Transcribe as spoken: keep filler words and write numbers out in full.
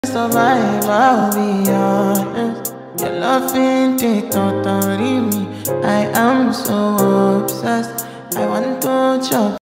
survive, I'll be honest. Your love ain't it totally me. I am so obsessed. I want to chop